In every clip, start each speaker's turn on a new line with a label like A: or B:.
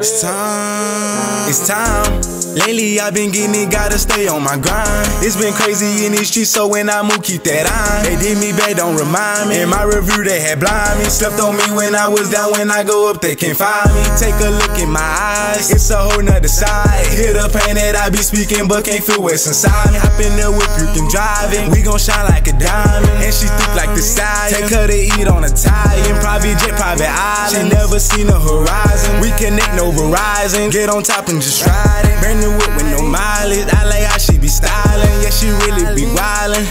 A: It's time. Lately I've been getting it, gotta stay on my grind. It's been crazy in these streets, so when I move, keep that on. They did me bad, don't remind me. In my review, they had blind me. Slept on me when I was down, when I go up, they can't find me. Take a look in my eyes, it's a whole nother side. Hear the pain that I be speaking, but can't feel what's inside me. Hop in the whip, you can drive it. We gon' shine like a diamond, and she thick like the sky. Take her to eat on a Italian, private jet, private island. She never seen a horizon. We connect, no Verizon. Get on top and just ride it. Brand new whip with no mileage. I like how she be styling. Yeah, she really be wildin'.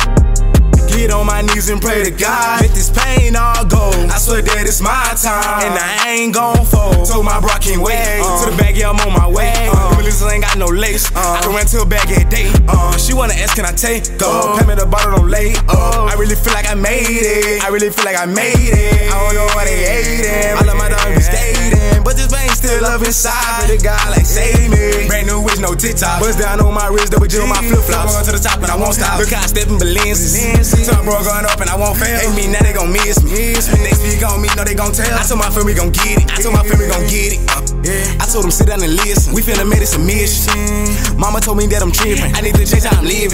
A: Get on my knees and pray to God, let this pain all go. I swear that it's my time, and I ain't gon' fold. Told my bro I can't wait to the bag, yeah, I'm on my way. Melissa ain't got no lace, I can run to a bag every day. She wanna ask, can I take her? Pay me the bottle, don't late. I really feel like I made it. I really feel like I made it. I don't know why they hating. All of my dogs be skating, but this pain still up inside. Pray to God like save me. Brand new with no TikTok, bust down on my wrist, double G on my flip flops. Going to the top and I won't stop. Look how I step in Balenciaga. Some bro going up and I won't fail. Hate me, now they gon' miss me. When they speak on me, no they gon' tell. I told my friend we gon' get it. I told my friend we gon' get it. I told him sit down and listen. We finna make this a mission. Mama told me that I'm trippin'. I need to change how I'm living.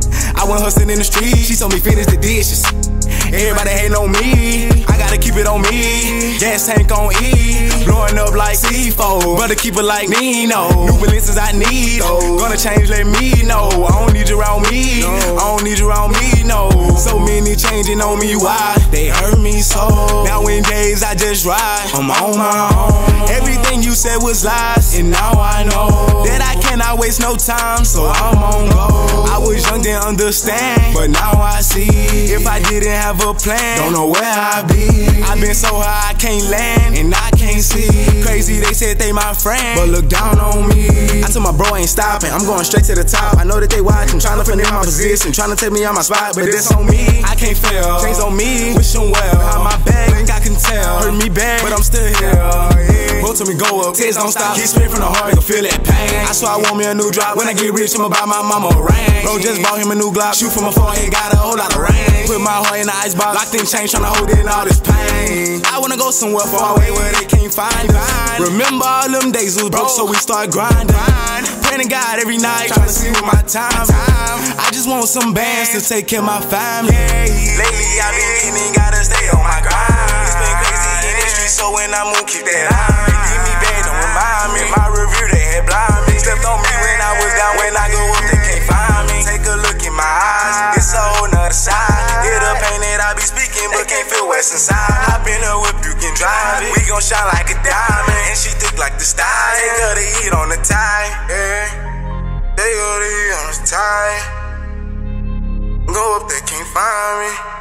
A: I went hustling in the street. She told me finish the dishes. Everybody hating on me, I gotta keep it on me. Gas tank on E, blowing up like C4. Brother keep it like Nino. New Balenciagas I need, gonna change, let me know. I don't need you around me, I don't need you around me, no. So many changing on me, why? They hurt me so. Now in days I just ride, I'm on my own. Everything you said was lies, and now I know that I cannot waste no time, so I'm on go. I was young, didn't understand, but now I see. If I didn't have a plan, don't know where I'd be. I've been so high I can't land, and I can't see. Crazy, they said they my friend, but look down on me. I told my bro I ain't stopping, I'm going straight to the top. I know that they watching, trying to find in my position, trying to take me out my spot, but this on me. I can't fail, chains on me, wish them well. Behind my back, think I can tell. Hurt me bad, but I'm still here. Bro told me go up, tears don't stop. Keep spit from the heart, you can feel that pain. I swear I want me a new drop. When I get rich, I'ma buy my mama a ring. Bro just bought him a new Glock, shoot from a forehead, got a whole lot of rain. Put my heart in the icebox, locked in chains, tryna hold in all this pain. I wanna go somewhere far away where they can't find it. Remember all them days was broke, so we start grinding. Praying to God every night, tryna see with my time. I just want some bands to take care of my family. Lately I've been getting, gotta stay on my grind. It's been crazy in the streets, so when I move, keep that eye. They did me bad, don't remind me. My review, they had blind me. Slept on me when I was down, when I go up, they can't find me. Take a look in my eyes, it's a whole nother side. Hear the pain that I be speaking, but can't feel what's inside. Hop in a whip, you can drive it. We gon' shine like a diamond, and she thick like the style. Take her to eat on the tie, yeah. They go to eat on the tie. Go up, they can't find me.